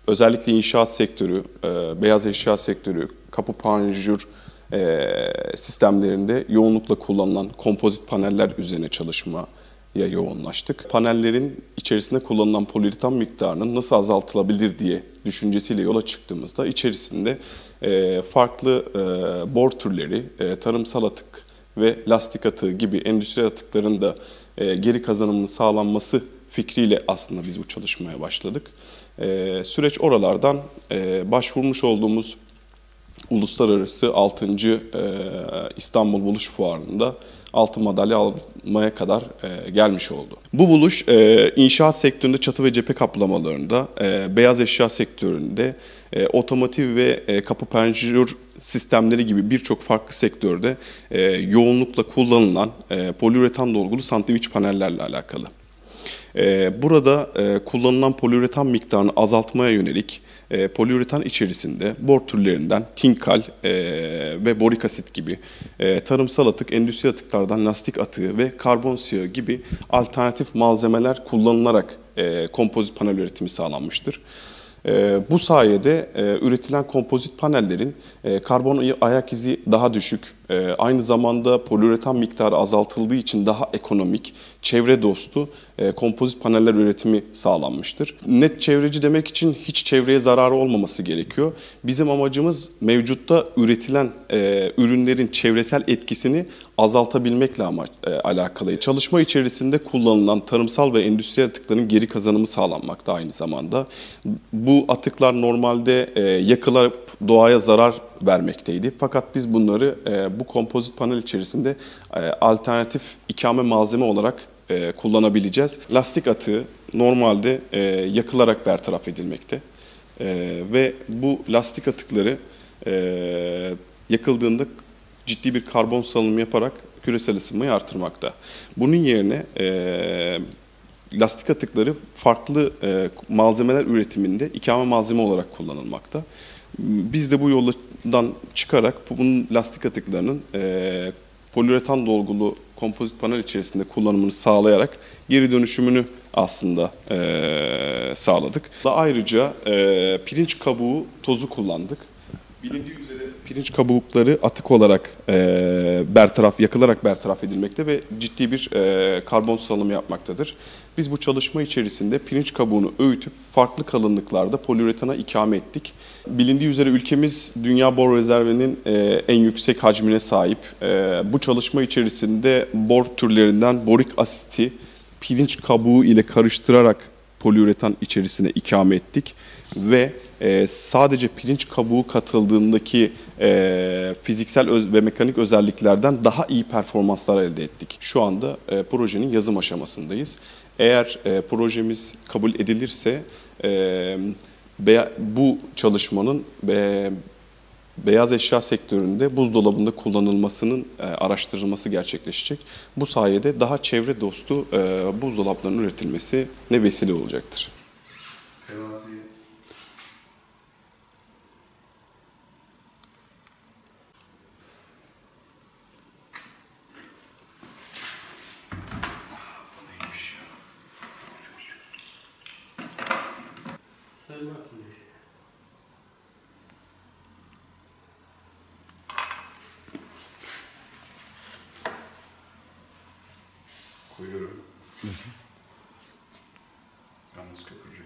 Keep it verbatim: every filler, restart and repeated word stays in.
özellikle inşaat sektörü, e, beyaz eşya sektörü, kapı panjur e, sistemlerinde yoğunlukla kullanılan kompozit paneller üzerine çalışmaya yoğunlaştık. Panellerin içerisinde kullanılan poliüretan miktarının nasıl azaltılabilir diye düşüncesiyle yola çıktığımızda içerisinde e, farklı e, bor türleri, e, tarımsal atık ve lastik atığı gibi endüstriyel atıkların da e, geri kazanımının sağlanması fikriyle aslında biz bu çalışmaya başladık. E, süreç oralardan e, başvurmuş olduğumuz Uluslararası altıncı E, İstanbul Buluş Fuarı'nda altın madalya almaya kadar e, gelmiş oldu. Bu buluş e, inşaat sektöründe çatı ve cephe kaplamalarında, e, beyaz eşya sektöründe, e, otomotiv ve e, kapı pencere sistemleri gibi birçok farklı sektörde e, yoğunlukla kullanılan e, poliüretan dolgulu sandviç panellerle alakalı. Burada kullanılan poliüretan miktarını azaltmaya yönelik poliüretan içerisinde bor türlerinden tinkal ve borik asit gibi tarımsal atık, endüstri atıklardan lastik atığı ve karbon siyahı gibi alternatif malzemeler kullanılarak kompozit panel üretimi sağlanmıştır. Bu sayede üretilen kompozit panellerin karbon ayak izi daha düşük, aynı zamanda poliüretan miktarı azaltıldığı için daha ekonomik, çevre dostu kompozit paneller üretimi sağlanmıştır. Net çevreci demek için hiç çevreye zararı olmaması gerekiyor. Bizim amacımız mevcutta üretilen ürünlerin çevresel etkisini azaltabilmekle amaç, e, alakalı. Çalışma içerisinde kullanılan tarımsal ve endüstriyel atıkların geri kazanımı sağlanmakta aynı zamanda. Bu atıklar normalde e, yakılıp doğaya zarar vermekteydi. Fakat biz bunları e, bu kompozit panel içerisinde e, alternatif ikame malzeme olarak e, kullanabileceğiz. Lastik atığı normalde e, yakılarak bertaraf edilmekte. E, ve bu lastik atıkları e, yakıldığında ciddi bir karbon salınımı yaparak küresel ısınmayı artırmakta. Bunun yerine e, lastik atıkları farklı e, malzemeler üretiminde ikame malzeme olarak kullanılmakta. Biz de bu yoldan çıkarak bunun lastik atıklarının e, poliüretan dolgulu kompozit panel içerisinde kullanımını sağlayarak geri dönüşümünü aslında e, sağladık. Ayrıca e, pirinç kabuğu tozu kullandık. Bilindiği üzere pirinç kabukları atık olarak e, bertaraf, yakılarak bertaraf edilmekte ve ciddi bir e, karbon salınımı yapmaktadır. Biz bu çalışma içerisinde pirinç kabuğunu öğütüp farklı kalınlıklarda poliüretana ikame ettik. Bilindiği üzere ülkemiz dünya bor rezervinin e, en yüksek hacmine sahip. E, bu çalışma içerisinde bor türlerinden borik asiti pirinç kabuğu ile karıştırarak poliüretan içerisine ikame ettik ve e, sadece pirinç kabuğu katıldığındaki e, fiziksel öz ve mekanik özelliklerden daha iyi performanslar elde ettik. Şu anda e, projenin yazım aşamasındayız. Eğer e, projemiz kabul edilirse e, be, bu çalışmanın be, beyaz eşya sektöründe buzdolabında kullanılmasının e, araştırılması gerçekleşecek. Bu sayede daha çevre dostu e, buzdolaplarının üretilmesine vesile olacaktır. Tevazi. Neymiş ya? Sayın Martin Bey. Koyuyorum. Yalnız köpürcük.